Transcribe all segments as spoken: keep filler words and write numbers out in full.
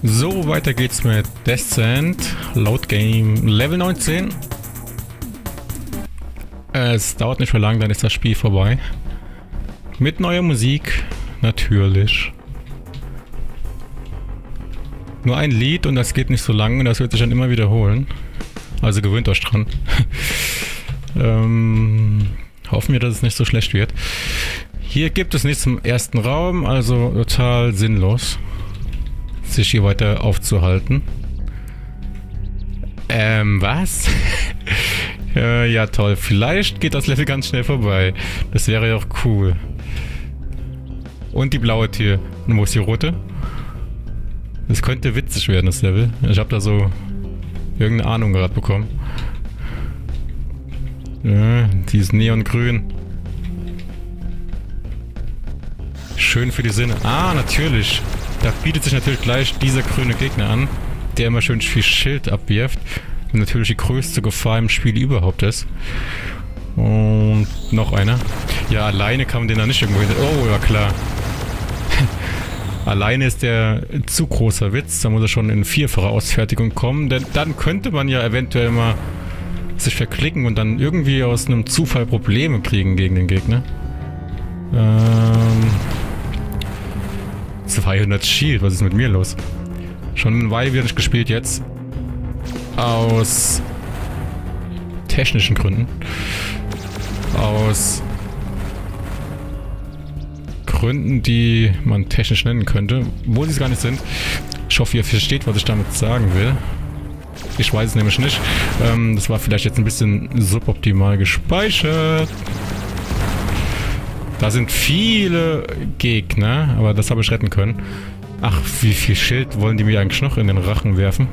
So, weiter geht's mit Descent, Load Game Level neunzehn. Es dauert nicht mehr lang, dann ist das Spiel vorbei. Mit neuer Musik, natürlich. Nur ein Lied und das geht nicht so lang und das wird sich dann immer wiederholen. Also gewöhnt euch dran. ähm, hoffen wir, dass es nicht so schlecht wird. Hier gibt es nichts im ersten Raum, also total sinnlos, sich hier weiter aufzuhalten. Ähm, was? äh, ja, toll. Vielleicht geht das Level ganz schnell vorbei. Das wäre ja auch cool. Und die blaue Tür. Und wo ist die rote? Das könnte witzig werden, das Level. Ich habe da so irgendeine Ahnung gerade bekommen. Ja, die ist neongrün. Schön für die Sinne. Ah, natürlich. Da bietet sich natürlich gleich dieser grüne Gegner an, der immer schön viel Schild abwirft und natürlich die größte Gefahr im Spiel überhaupt ist. Und noch einer. Ja, alleine kann man den da nicht irgendwo hin. Oh, ja klar. Alleine ist der zu großer Witz. Da muss er schon in vierfacher Ausfertigung kommen. Denn dann könnte man ja eventuell mal sich verklicken und dann irgendwie aus einem Zufall Probleme kriegen gegen den Gegner. Ähm... zweihundert Shield, was ist mit mir los? Schon eine Weile wieder nicht gespielt jetzt. Aus technischen Gründen. Aus Gründen, die man technisch nennen könnte, wo sie es gar nicht sind. Ich hoffe, ihr versteht, was ich damit sagen will. Ich weiß es nämlich nicht. Ähm, das war vielleicht jetzt ein bisschen suboptimal gespeichert. Da sind viele Gegner, aber das habe ich retten können. Ach, wie viel Schild wollen die mir eigentlich noch in den Rachen werfen?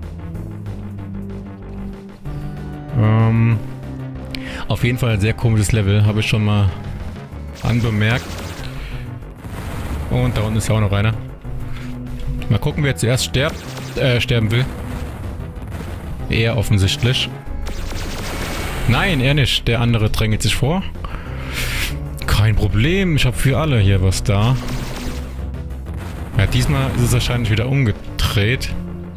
Ähm, auf jeden Fall ein sehr komisches Level, habe ich schon mal anbemerkt. Und da unten ist ja auch noch einer. Mal gucken, wer zuerst stirbt, äh, sterben will. Er offensichtlich. Nein, er nicht. Der andere drängelt sich vor. Kein Problem, ich habe für alle hier was da. Ja, diesmal ist es wahrscheinlich wieder umgedreht.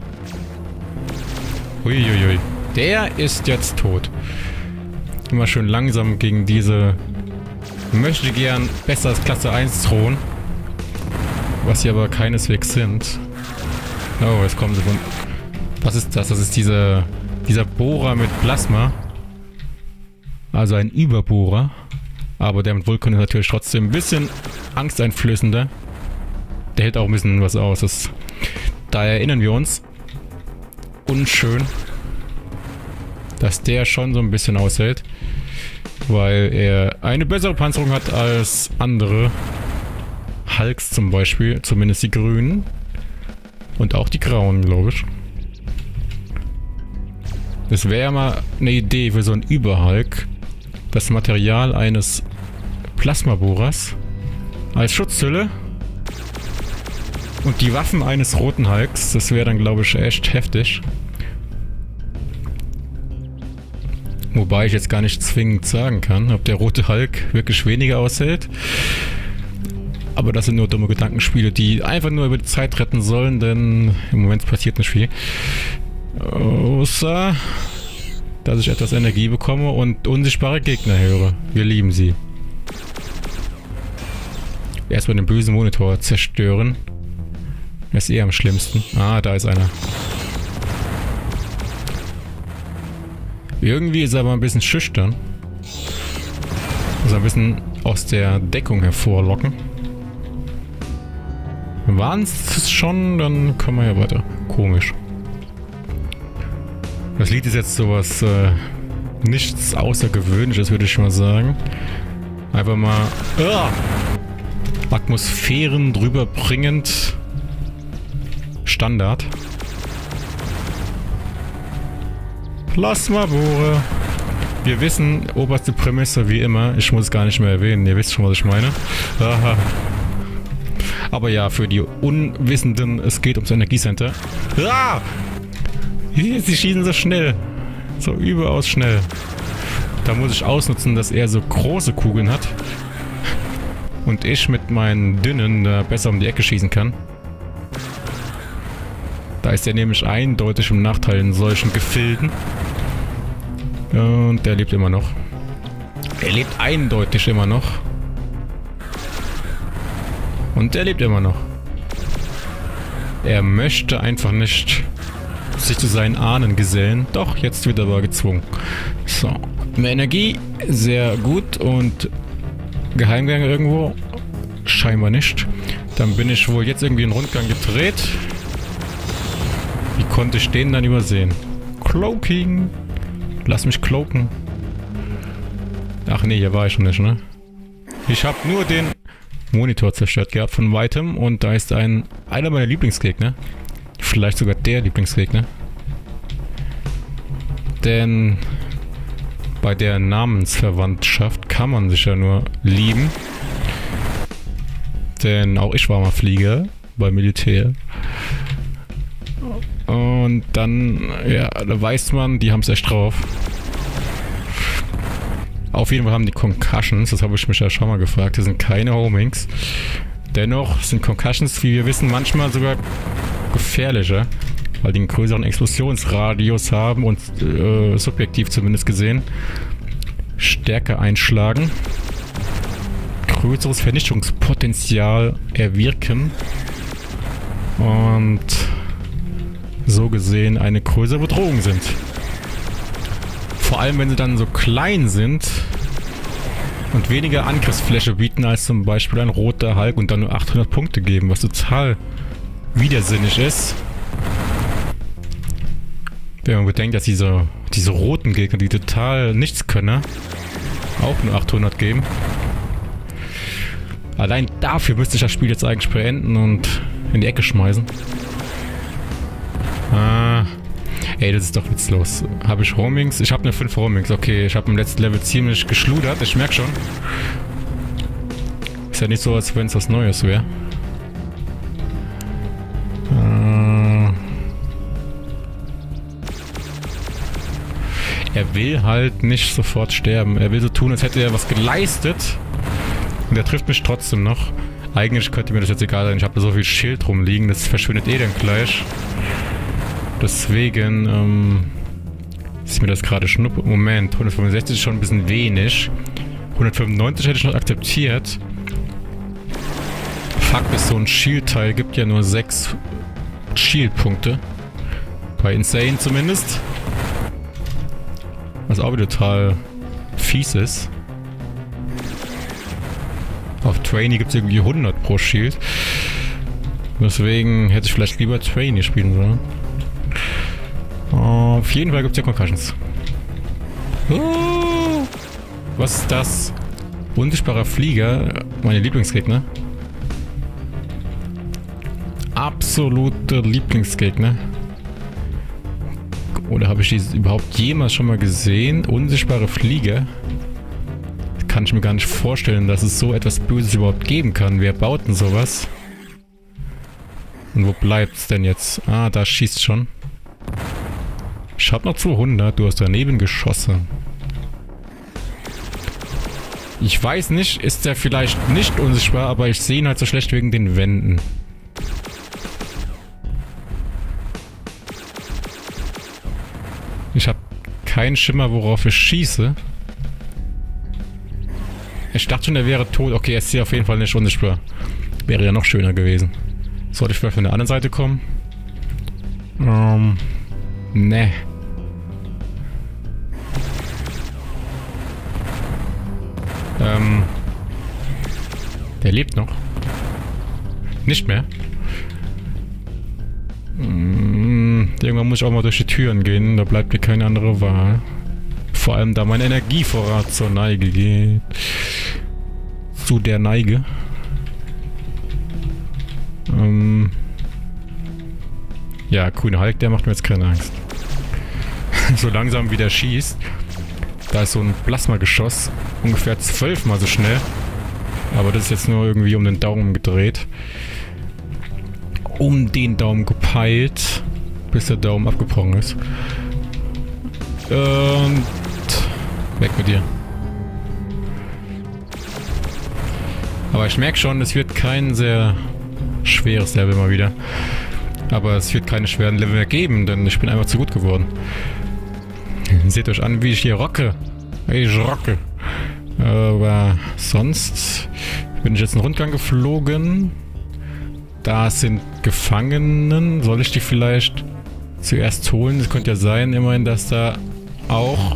Uiuiui. Der ist jetzt tot. Immer schön langsam gegen diese möchte gern besser als Klasse eins Thron. Was sie aber keineswegs sind. Oh, jetzt kommen sie von... Was ist das? Das ist diese, dieser Bohrer mit Plasma. Also ein Überbohrer. Aber der mit Vulkan ist natürlich trotzdem ein bisschen angsteinflößender. Der hält auch ein bisschen was aus. Das, da erinnern wir uns. Unschön. Dass der schon so ein bisschen aushält. Weil er eine bessere Panzerung hat als andere. Hulks zum Beispiel. Zumindest die grünen. Und auch die grauen, glaube ich. Das wäre ja mal eine Idee für so einen Überhulk. Das Material eines Plasmabohrers als Schutzhülle und die Waffen eines roten Hulks, das wäre dann, glaube ich, echt heftig. Wobei ich jetzt gar nicht zwingend sagen kann, ob der rote Hulk wirklich weniger aushält. Aber das sind nur dumme Gedankenspiele, die einfach nur über die Zeit retten sollen, denn im Moment passiert nicht viel. Außer... dass ich etwas Energie bekomme und unsichtbare Gegner höre. Wir lieben sie. Erstmal den bösen Monitor zerstören. Das ist eher am schlimmsten. Ah, da ist einer. Irgendwie ist er aber ein bisschen schüchtern. Muss ein bisschen aus der Deckung hervorlocken. Waren es schon, dann können wir ja weiter. Komisch. Das Lied ist jetzt sowas, äh, nichts Außergewöhnliches, würde ich mal sagen. Einfach mal uh, Atmosphären drüber bringend. Standard. Plasmabohrer. Wir wissen, oberste Prämisse wie immer. Ich muss es gar nicht mehr erwähnen. Ihr wisst schon, was ich meine. Aha. Aber ja, für die Unwissenden, es geht ums Energiecenter. Ah! Sie schießen so schnell. So überaus schnell. Da muss ich ausnutzen, dass er so große Kugeln hat. Und ich mit meinen dünnen da besser um die Ecke schießen kann. Da ist er nämlich eindeutig im Nachteil in solchen Gefilden. Und der lebt immer noch. Er lebt eindeutig immer noch. Und er lebt immer noch. Er möchte einfach nicht sich zu seinen Ahnen gesellen. Doch, jetzt wird er aber gezwungen. So. Mehr Energie. Sehr gut. Und Geheimgang irgendwo? Scheinbar nicht. Dann bin ich wohl jetzt irgendwie einen Rundgang gedreht. Wie konnte ich den dann übersehen? Cloaking. Lass mich cloaken. Ach nee, hier war ich schon nicht, ne? Ich habe nur den Monitor zerstört gehabt von weitem und da ist ein einer meiner Lieblingsgegner. Vielleicht sogar der Lieblingsgegner. Denn bei der Namensverwandtschaft kann man sich ja nur lieben. Denn auch ich war mal Flieger beim Militär. Und dann, ja, da weiß man, die haben es echt drauf. Auf jeden Fall haben die Concussions, das habe ich mich ja schon mal gefragt, das sind keine Homings. Dennoch sind Concussions, wie wir wissen, manchmal sogar gefährlicher, weil die einen größeren Explosionsradius haben und äh, subjektiv zumindest gesehen stärker einschlagen, größeres Vernichtungspotenzial erwirken und so gesehen eine größere Bedrohung sind. Vor allem, wenn sie dann so klein sind und weniger Angriffsfläche bieten als zum Beispiel ein roter Hulk und dann nur achthundert Punkte geben, was total widersinnig ist. Wenn man bedenkt, dass diese, diese roten Gegner, die total nichts können, auch nur achthundert geben. Allein dafür müsste ich das Spiel jetzt eigentlich beenden und in die Ecke schmeißen. Ah... Ey, das ist doch witzlos. Habe ich Homings? Ich habe eine fünf Homings. Okay, ich habe im letzten Level ziemlich geschludert. Ich merke schon. Ist ja nicht so, als wenn es was Neues wäre. Äh er will halt nicht sofort sterben. Er will so tun, als hätte er was geleistet. Und er trifft mich trotzdem noch. Eigentlich könnte mir das jetzt egal sein. Ich habe da so viel Schild rumliegen. Das verschwindet eh dann gleich. Deswegen ähm, ist mir das gerade schnuppe. Moment, hundertfünfundsechzig ist schon ein bisschen wenig. hundertfünfundneunzig hätte ich noch akzeptiert. Fakt ist, so ein Shield-Teil gibt ja nur sechs Shield-Punkte. Bei Insane zumindest. Was auch wieder total fies ist. Auf Trainee gibt es irgendwie hundert pro Shield. Deswegen hätte ich vielleicht lieber Trainee spielen sollen. Uh, auf jeden Fall gibt es ja Concussions. Uh, was ist das? Unsichtbarer Flieger, meine Lieblingsgegner. Absolute Lieblingsgegner. Oder habe ich die überhaupt jemals schon mal gesehen? Unsichtbare Flieger. Kann ich mir gar nicht vorstellen, dass es so etwas Böses überhaupt geben kann. Wer baut denn sowas? Und wo bleibt's denn jetzt? Ah, da schießt schon. Ich hab noch zweihundert, du hast daneben geschossen. Ich weiß nicht, ist der vielleicht nicht unsichtbar, aber ich sehe ihn halt so schlecht wegen den Wänden. Ich habe keinen Schimmer, worauf ich schieße. Ich dachte schon, er wäre tot. Okay, er ist hier auf jeden Fall nicht unsichtbar. Wäre ja noch schöner gewesen. Sollte ich vielleicht von der anderen Seite kommen? Ähm... Ne. Ähm. Der lebt noch. Nicht mehr. Hm, irgendwann muss ich auch mal durch die Türen gehen. Da bleibt mir keine andere Wahl. Vor allem, da mein Energievorrat zur Neige geht. Zu der Neige. Ähm. Ja, grüne Hulk, der macht mir jetzt keine Angst. So langsam wie der schießt. Da ist so ein Plasmageschoss. Ungefähr zwölfmal so schnell. Aber das ist jetzt nur irgendwie um den Daumen gedreht. Um den Daumen gepeilt. Bis der Daumen abgebrochen ist. Und... weg mit dir. Aber ich merke schon, es wird kein sehr schweres Level mal wieder. Aber es wird keine schweren Level mehr geben, denn ich bin einfach zu gut geworden. Seht euch an, wie ich hier rocke. Ich rocke. Aber sonst bin ich jetzt einen Rundgang geflogen. Da sind Gefangenen. Soll ich die vielleicht zuerst holen? Es könnte ja sein, immerhin, dass da auch...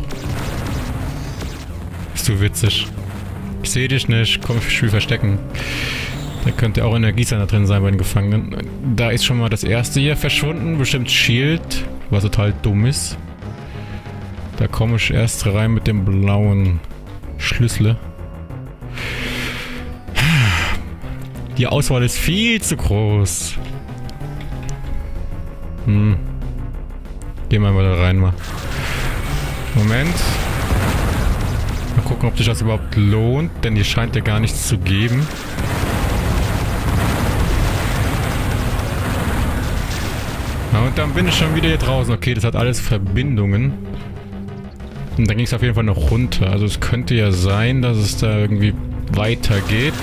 Ist so witzig. Ich sehe dich nicht. Komm, ich will verstecken. Da könnte auch Energiesender drin sein bei den Gefangenen. Da ist schon mal das erste hier verschwunden. Bestimmt Shield. Was total dumm ist. Da komme ich erst rein mit dem blauen Schlüssel. Die Auswahl ist viel zu groß. Hm. Gehen wir mal da rein mal. Moment. Mal gucken, ob sich das überhaupt lohnt, denn hier scheint ja gar nichts zu geben. Na, und dann bin ich schon wieder hier draußen. Okay, das hat alles Verbindungen. Und dann ging es auf jeden Fall noch runter. Also es könnte ja sein, dass es da irgendwie weitergeht.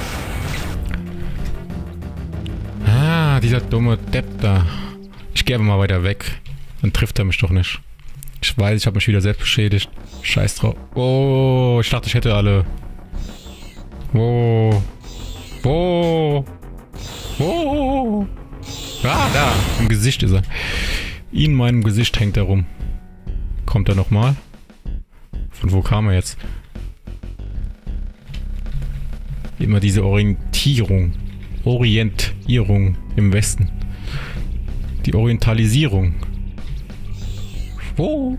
Ah, dieser dumme Depp da. Ich gehe aber mal weiter weg. Dann trifft er mich doch nicht. Ich weiß, ich habe mich wieder selbst beschädigt. Scheiß drauf. Oh, ich dachte, ich hätte alle. Wo? Wo? Wo? Ah, da. Im Gesicht ist er. In meinem Gesicht hängt er rum. Kommt er nochmal? Von wo kam er jetzt? Immer diese Orientierung. Orientierung im Westen. Die Orientalisierung. Wo?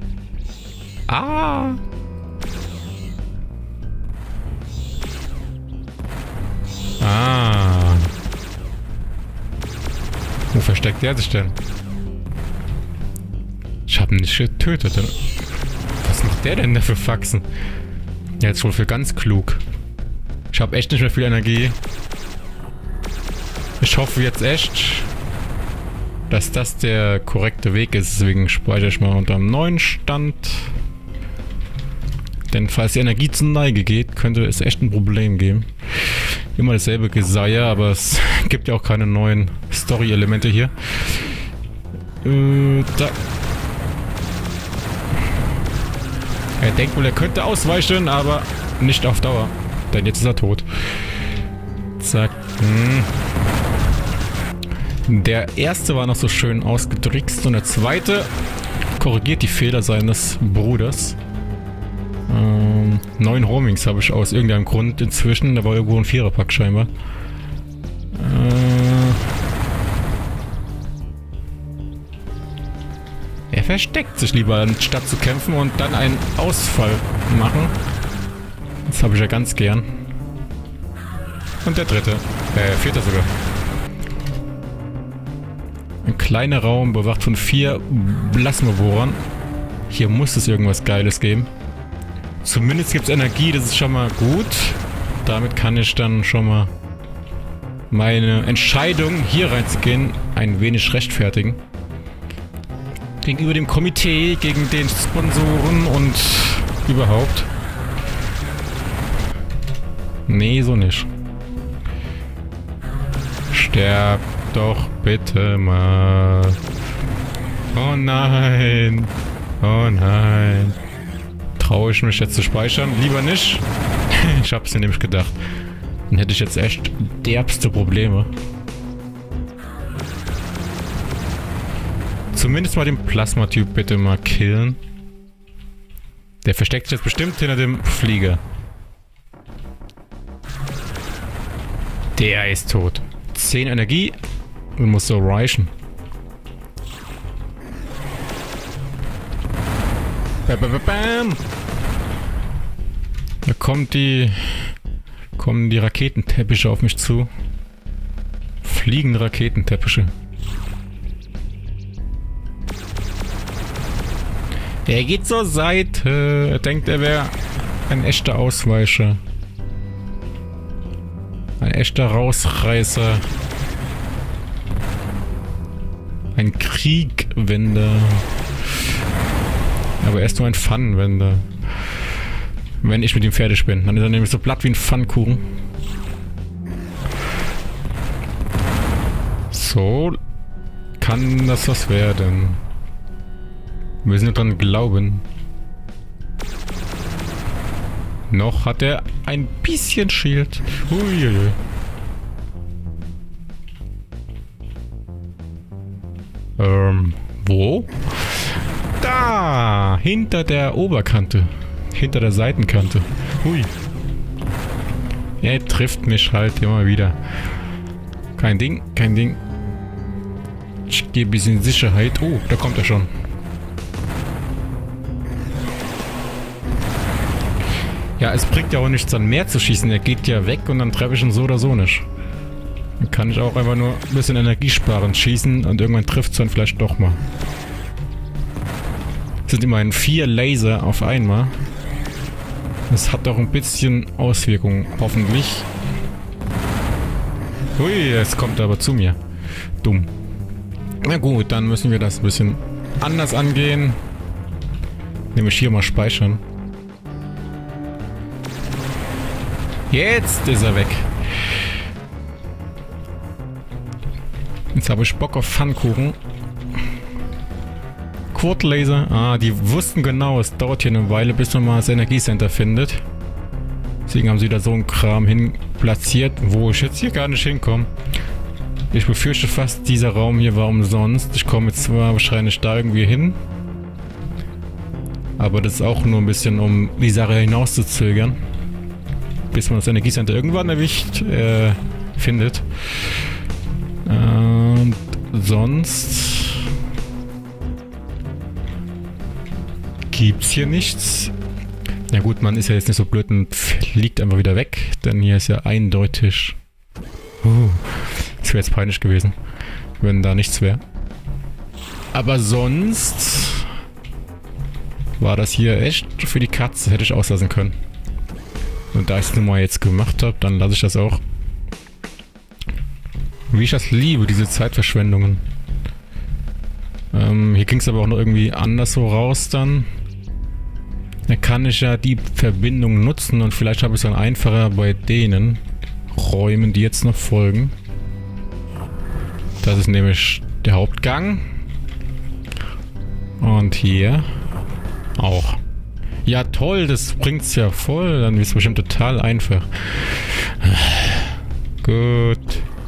Ah! Ah! Wo versteckt der sich denn? Ich hab ihn nicht getötet. Was macht der denn da für Faxen? Der ist wohl für ganz klug. Ich habe echt nicht mehr viel Energie. Ich hoffe jetzt echt, dass das der korrekte Weg ist. Deswegen speichere ich mal unter einem neuen Stand. Denn falls die Energie zur Neige geht, könnte es echt ein Problem geben. Immer dasselbe Geseier, aber es gibt ja auch keine neuen Story-Elemente hier. Äh, da... Er denkt wohl, er könnte ausweichen, aber nicht auf Dauer. Denn jetzt ist er tot. Zack. Hm. Der erste war noch so schön ausgedrickst und der zweite korrigiert die Fehler seines Bruders. Ähm, neun Roamings habe ich aus irgendeinem Grund inzwischen. Da war irgendwo ein Viererpack scheinbar. Äh, er versteckt sich lieber, anstatt zu kämpfen und dann einen Ausfall machen. Das habe ich ja ganz gern. Und der dritte. Äh, vierte sogar. Ein kleiner Raum, bewacht von vier Plasmabohrern. Hier muss es irgendwas Geiles geben. Zumindest gibt es Energie, das ist schon mal gut. Damit kann ich dann schon mal meine Entscheidung, hier reinzugehen, ein wenig rechtfertigen. Gegenüber dem Komitee, gegen den Sponsoren und überhaupt. Nee, so nicht. Sterb doch bitte mal. Oh nein. Oh nein. Traue ich mich jetzt zu speichern? Lieber nicht. Ich hab's mir nämlich gedacht. Dann hätte ich jetzt echt derbste Probleme. Zumindest mal den Plasmatyp bitte mal killen. Der versteckt sich jetzt bestimmt hinter dem Flieger. Der ist tot. zehn Energie und muss so reichen. Bam, bam, bam. Da kommt die... kommen die Raketenteppiche auf mich zu. Fliegende Raketenteppiche. Er geht zur Seite. Er denkt, er wäre ein echter Ausweicher. Ein echter Rausreißer. Ein Kriegwender. Aber er ist nur ein Pfannenwender. Wenn ich mit ihm fertig bin. Dann ist er nämlich so platt wie ein Pfannkuchen. So. kann das was werden. Wir müssen nur dran glauben. Noch hat er ein bisschen Schild. Uiuiui. Ähm, wo? Da! Hinter der Oberkante. Hinter der Seitenkante. Hui. Er trifft mich halt immer wieder. Kein Ding, kein Ding. Ich gehe ein bisschen Sicherheit. Oh, da kommt er schon. Ja, es bringt ja auch nichts an mehr zu schießen. Er geht ja weg und dann treffe ich ihn so oder so nicht. Dann kann ich auch einfach nur ein bisschen Energie sparen, schießen und irgendwann trifft es dann vielleicht doch mal. Es sind immerhin vier Laser auf einmal. Das hat doch ein bisschen Auswirkungen, hoffentlich. Hui, jetzt kommt er aber zu mir. Dumm. Na gut, dann müssen wir das ein bisschen anders angehen. Nämlich hier mal speichern. Jetzt ist er weg. Jetzt habe ich Bock auf Pfannkuchen. Quad-Laser. Ah, die wussten genau, es dauert hier eine Weile, bis man mal das Energiecenter findet. Deswegen haben sie da so einen Kram hin platziert, wo ich jetzt hier gar nicht hinkomme. Ich befürchte fast, dieser Raum hier war umsonst. Ich komme jetzt zwar wahrscheinlich da irgendwie hin. Aber das ist auch nur ein bisschen, um die Sache hinauszuzögern. Bis man das Energiecenter irgendwann erwischt, äh, findet. Und sonst gibt's hier nichts. Ja gut, man ist ja jetzt nicht so blöd und fliegt einfach wieder weg, denn hier ist ja eindeutig... Uh, das wäre jetzt peinlich gewesen, wenn da nichts wäre. Aber sonst war das hier echt für die Katze, hätte ich auslassen können. Und da ich es nun mal jetzt gemacht habe, dann lasse ich das auch. Wie ich das liebe, diese Zeitverschwendungen. Ähm, hier ging es aber auch noch irgendwie anders so raus dann. Da kann ich ja die Verbindung nutzen und vielleicht habe ich es dann einfacher bei denen Räumen, die jetzt noch folgen. Das ist nämlich der Hauptgang. Und hier auch. Ja toll, das bringt's ja voll. Dann ist es bestimmt total einfach. Gut.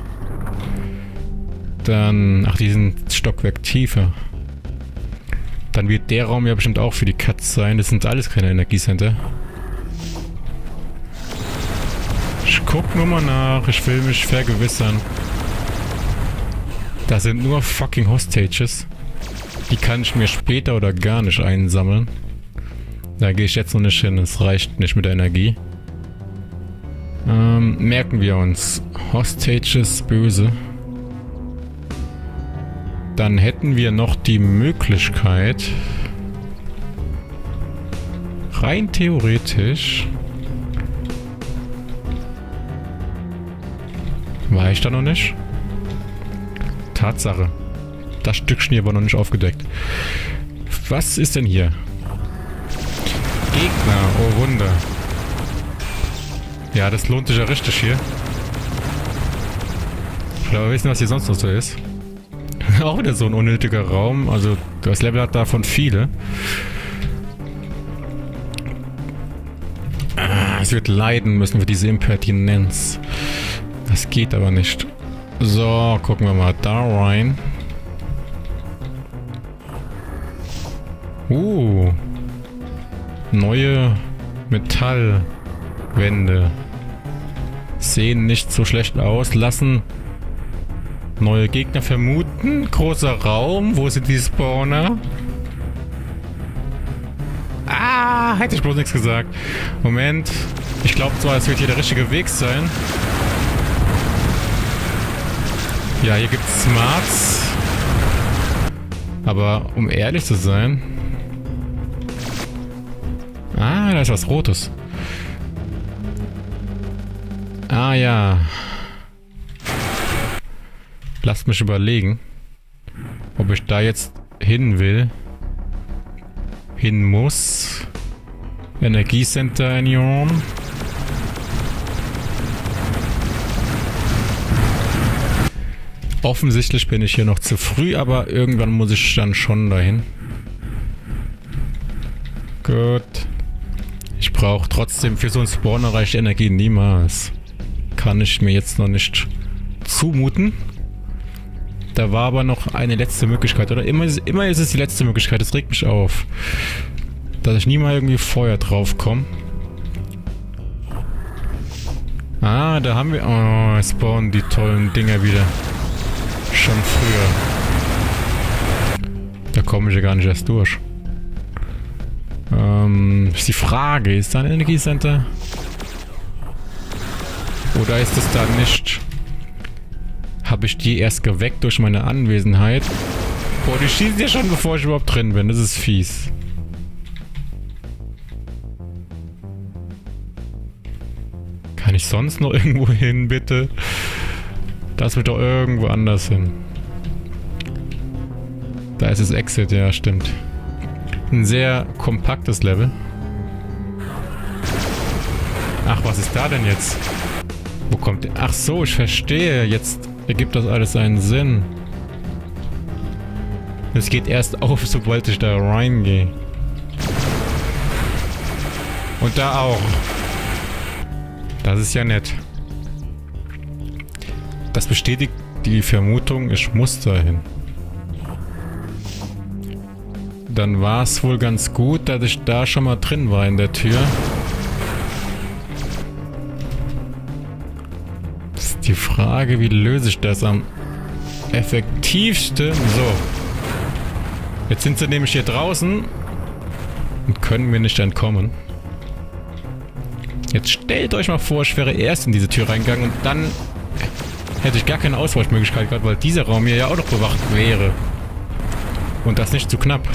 Dann, ach, die sind Stockwerk tiefer. Dann wird der Raum ja bestimmt auch für die Katz sein. Das sind alles keine Energiecenter. Ich guck nur mal nach. Ich will mich vergewissern. Das sind nur fucking Hostages. Die kann ich mir später oder gar nicht einsammeln. Da gehe ich jetzt noch nicht hin. Es reicht nicht mit der Energie. Ähm, merken wir uns. Hostages böse. Dann hätten wir noch die Möglichkeit, rein theoretisch, war ich da noch nicht? Tatsache. Das Stückchen hier war noch nicht aufgedeckt. Was ist denn hier? Gegner, oh Wunder. Ja, das lohnt sich ja richtig hier. Ich will aber wissen, was hier sonst noch so ist. Auch wieder so ein unnötiger Raum. Also das Level hat davon viele. Ah, es wird leiden müssen wir diese Impertinenz. Das geht aber nicht. So, gucken wir mal da rein. Uh. Neue Metallwände. Sehen nicht so schlecht aus. Lassen neue Gegner vermuten. Großer Raum. Wo sind die Spawner? Ah, hätte ich bloß nichts gesagt. Moment. Ich glaube zwar, es wird hier der richtige Weg sein. Ja, hier gibt es Smarts. Aber um ehrlich zu sein... Ah, da ist was Rotes. Ah ja. Lasst mich überlegen, ob ich da jetzt hin will. Hin muss. Energiecenter Anion. Offensichtlich bin ich hier noch zu früh, aber irgendwann muss ich dann schon dahin. Gut. Ich brauche trotzdem für so einen Spawner reicht Energie niemals. Kann ich mir jetzt noch nicht zumuten. Da war aber noch eine letzte Möglichkeit. Oder immer, immer ist es die letzte Möglichkeit. Das regt mich auf. Dass ich nie mal irgendwie Feuer drauf komme. Ah, da haben wir... Oh, es spawnen die tollen Dinger wieder. Schon früher. Da komme ich ja gar nicht erst durch. Ähm, ist die Frage, ist da ein Energiecenter? Oder ist es da nicht? Habe ich die erst geweckt durch meine Anwesenheit? Boah, die schießen ja schon, bevor ich überhaupt drin bin. Das ist fies. Kann ich sonst noch irgendwo hin, bitte? Das wird doch irgendwo anders hin. Da ist das Exit, ja, stimmt. Ein sehr kompaktes Level. Ach, was ist da denn jetzt? Wo kommt der? Ach so, ich verstehe. Jetzt ergibt das alles einen Sinn. Es geht erst auf, sobald ich da reingehe. Und da auch. Das ist ja nett. Das bestätigt die Vermutung, ich muss dahin. Dann war es wohl ganz gut, dass ich da schon mal drin war in der Tür. Das ist die Frage, wie löse ich das am effektivsten? So. Jetzt sind sie nämlich hier draußen und können mir nicht entkommen. Jetzt stellt euch mal vor, ich wäre erst in diese Tür reingegangen und dann hätte ich gar keine Ausweichmöglichkeit gehabt, weil dieser Raum hier ja auch noch bewacht wäre. Und das nicht zu knapp.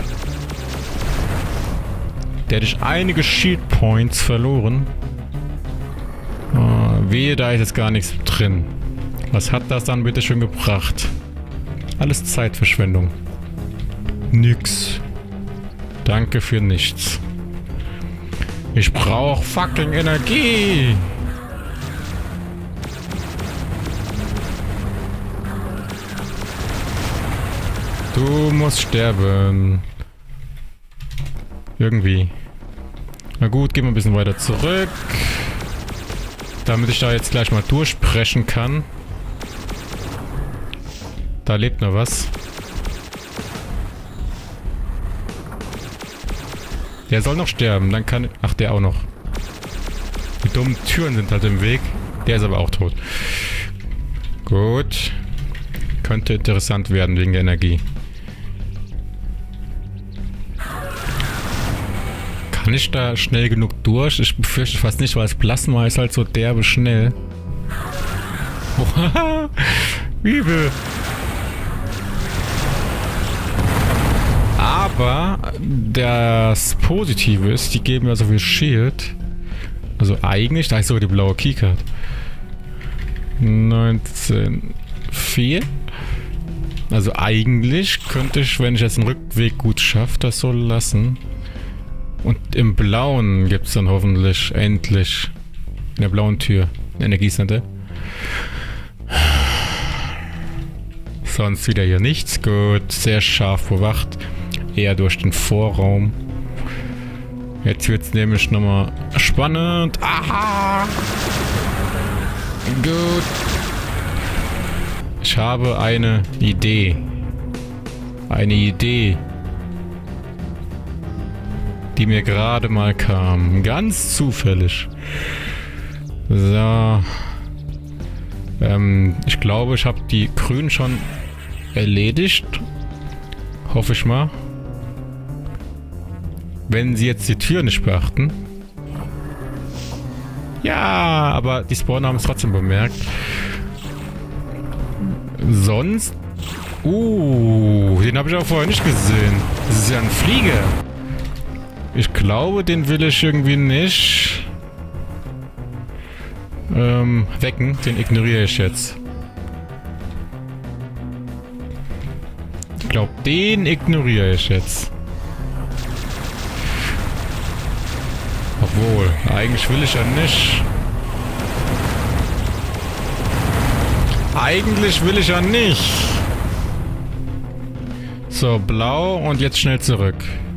Da hätte ich einige Shield Points verloren. Oh, wehe, da ist jetzt gar nichts drin. Was hat das dann bitte schön gebracht? Alles Zeitverschwendung. Nix. Danke für nichts. Ich brauche fucking Energie. Du musst sterben. Irgendwie. Na gut, gehen wir ein bisschen weiter zurück. Damit ich da jetzt gleich mal durchbrechen kann. Da lebt noch was. Der soll noch sterben, dann kann... Ach, der auch noch. Die dummen Türen sind halt im Weg. Der ist aber auch tot. Gut. Könnte interessant werden wegen der Energie. Kann ich da schnell genug durch? Ich befürchte fast nicht, weil das Plasma ist halt so derbe schnell. Oha! Übel! Aber das Positive ist, die geben ja so viel Shield. Also eigentlich, da ist sogar die blaue Keycard. neunzehn vier. Also eigentlich könnte ich, wenn ich jetzt den Rückweg gut schaffe, das so lassen. Und im Blauen gibt es dann hoffentlich endlich in der blauen Tür ein Energiecenter. Sonst wieder hier nichts. Gut, sehr scharf bewacht. Eher durch den Vorraum. Jetzt wird es nämlich nochmal spannend. Aha! Gut. Ich habe eine Idee. Eine Idee. Die mir gerade mal kam. Ganz zufällig. So. Ähm, ich glaube, ich habe die Grünen schon erledigt. Hoffe ich mal. Wenn sie jetzt die Tür nicht beachten. Ja, aber die Spawner haben es trotzdem bemerkt. Sonst... Uh, den habe ich auch vorher nicht gesehen. Das ist ja ein Flieger. Ich glaube, den will ich irgendwie nicht ähm, wecken. Den ignoriere ich jetzt. Ich glaube, den ignoriere ich jetzt. Obwohl, eigentlich will ich ja nicht. eigentlich will ich ja nicht. So, blau und jetzt schnell zurück.